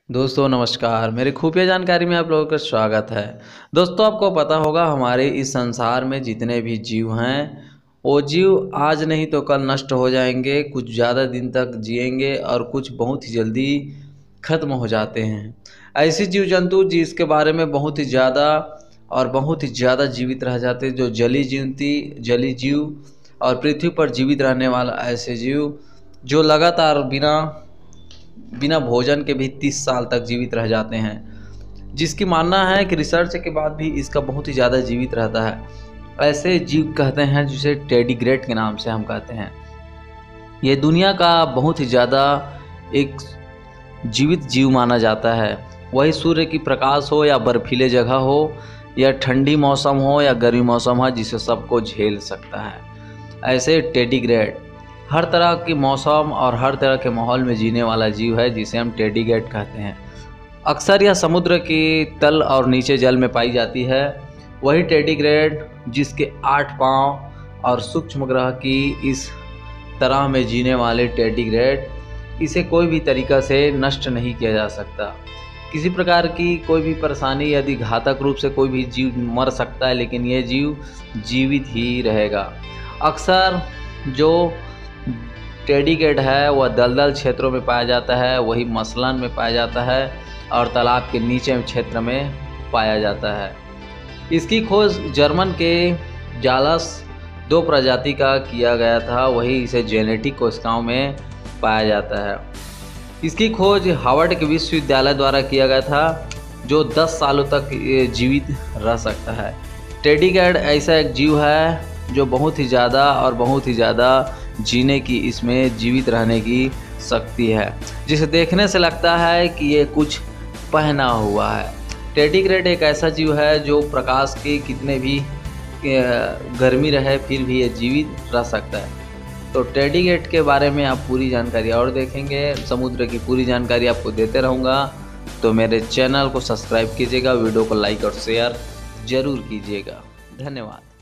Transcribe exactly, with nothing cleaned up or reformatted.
दोस्तों नमस्कार, मेरी खुफिया जानकारी में आप लोगों का स्वागत है। दोस्तों आपको पता होगा हमारे इस संसार में जितने भी जीव हैं वो जीव आज नहीं तो कल नष्ट हो जाएंगे, कुछ ज़्यादा दिन तक जिएंगे और कुछ बहुत ही जल्दी ख़त्म हो जाते हैं। ऐसे जीव जंतु जिसके बारे में बहुत ही ज़्यादा और बहुत ही ज़्यादा जीवित रह जाते हैं, जो जली जीवती जली जीव और पृथ्वी पर जीवित रहने वाला ऐसे जीव जो लगातार बिना बिना भोजन के भी तीस साल तक जीवित रह जाते हैं, जिसकी मानना है कि रिसर्च के बाद भी इसका बहुत ही ज़्यादा जीवित रहता है। ऐसे जीव कहते हैं जिसे टेडिग्रेड के नाम से हम कहते हैं। ये दुनिया का बहुत ही ज़्यादा एक जीवित जीव माना जाता है। वही सूर्य की प्रकाश हो या बर्फीले जगह हो या ठंडी मौसम हो या गर्मी मौसम हो, जिसे सबको झेल सकता है। ऐसे टेडिग्रेड हर तरह के मौसम और हर तरह के माहौल में जीने वाला जीव है, जिसे हम टेडिग्रेड कहते हैं। अक्सर यह समुद्र की तल और नीचे जल में पाई जाती है। वही टेडिग्रेड जिसके आठ पाँव और सूक्ष्म ग्रह की इस तरह में जीने वाले टेडिग्रेड, इसे कोई भी तरीक़ा से नष्ट नहीं किया जा सकता। किसी प्रकार की कोई भी परेशानी यदि घातक रूप से कोई भी जीव मर सकता है, लेकिन यह जीव जीवित ही रहेगा। अक्सर जो टेडिग्रेड है वह दलदल क्षेत्रों में पाया जाता है, वही मसलन में पाया जाता है और तालाब के नीचे क्षेत्र में पाया जाता है। इसकी खोज जर्मन के जालस दो प्रजाति का किया गया था, वही इसे जेनेटिक कोशिकाओं में पाया जाता है। इसकी खोज हार्वर्ड के विश्वविद्यालय द्वारा किया गया था, जो दस सालों तक जीवित रह सकता है। टेडिग्रेड ऐसा एक जीव है जो बहुत ही ज़्यादा और बहुत ही ज़्यादा जीने की, इसमें जीवित रहने की शक्ति है, जिसे देखने से लगता है कि ये कुछ पहना हुआ है। टेडिग्रेड एक ऐसा जीव है जो प्रकाश की कितने भी गर्मी रहे फिर भी ये जीवित रह सकता है। तो टेडिग्रेड के बारे में आप पूरी जानकारी और देखेंगे, समुद्र की पूरी जानकारी आपको देते रहूँगा। तो मेरे चैनल को सब्सक्राइब कीजिएगा, वीडियो को लाइक और शेयर ज़रूर कीजिएगा। धन्यवाद।